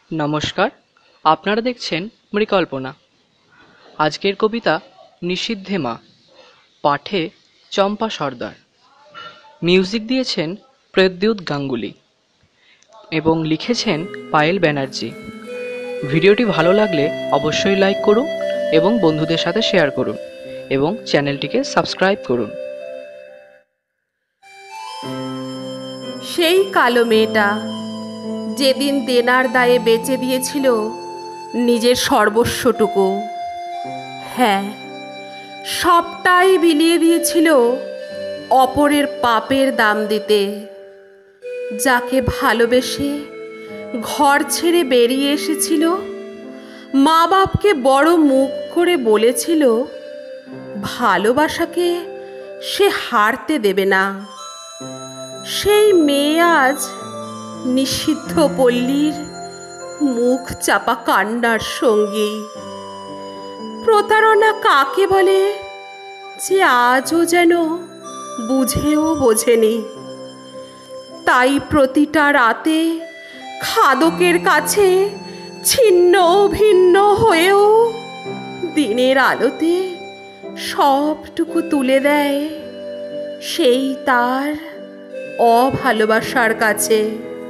নমস্কার, আপনারা দেখছেন মৃকল্পনা। আজকের কবিতা নিষিদ্ধে মা, পাঠে চম্পা সর্দার। মিউজিক দিয়েছেন প্রদ্যুৎ গাঙ্গুলি এবং লিখেছেন পায়েল ব্যানার্জি। ভিডিওটি ভালো লাগলে অবশ্যই লাইক করুন এবং বন্ধুদের সাথে শেয়ার করুন এবং চ্যানেলটিকে সাবস্ক্রাইব করুন। সেই কালো মেয়েটা যেদিন দেনার দায়ে বেচে দিয়েছিল নিজের সর্বস্বটুকু, হ্যাঁ, সবটাই বিলিয়ে দিয়েছিল অপরের পাপের দাম দিতে। যাকে ভালোবেসে ঘর ছেড়ে বেরিয়ে এসেছিল, মা বাপকে বড় মুখ করে বলেছিল ভালোবাসাকে সে হারতে দেবে না। সেই মেয়ে আজ নিষিদ্ধ পল্লীর মুখ চাপা কান্নার সঙ্গী। প্রতারণা কাকে বলে যে আজও যেন বুঝেও বোঝেনি। তাই প্রতিটা রাতে খাদকের কাছে ছিন্ন ভিন্ন হয়েও দিনের আলোতে সবটুকু তুলে দেয় সেই তার অভালোবাসার কাছে।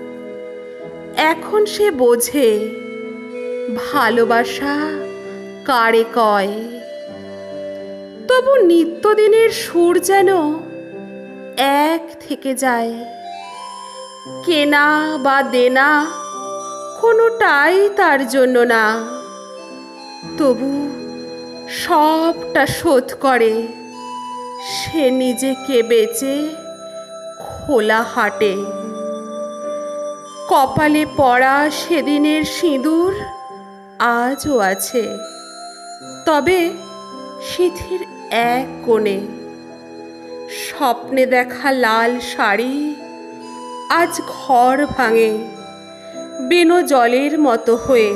এখন সে বোঝে ভালোবাসা কারে কয়। তবু নিত্যদিনের সুর যেন এক থেকে যায়। কেনা বা দেনা কোনোটাই তার জন্য না, তবু সবটা শোধ করে সে নিজেকে বেচে খোলা হাটে। কপালে পড়া সেদিনের সিঁদুর আজও আছে, তবে সিঁথির এক কোণে। স্বপ্নে দেখা লাল শাড়ি আজ ঘর ভাঙে বেনো জলের মতো হয়ে।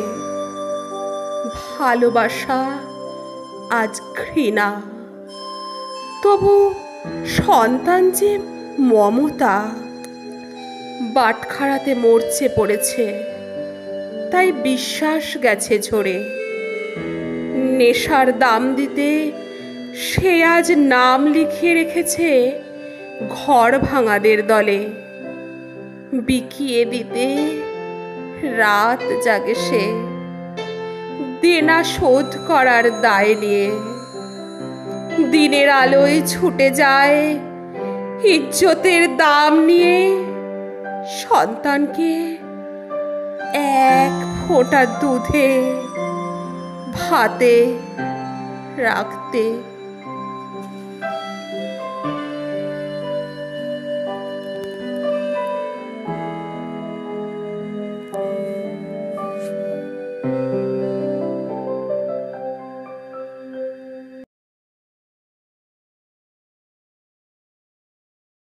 ভালোবাসা আজ ঘৃণা, তবু সন্তান যে মমতা। বাটখারাতে মরচে পড়েছে, তাই বিশ্বাস গেছে ঝরে। নেশার দাম দিতে সে আজ নাম লিখিয়ে রেখেছে ঘর ভাঙাদের দলে। বিকিয়ে দিতে রাত জাগে সে দেনা শোধ করার দায় নিয়ে। দিনের আলোয় ছুটে যায় ইজ্জতের দাম নিয়ে। সন্তানকে এক ফোঁটা দুধে ভাতে রাখতে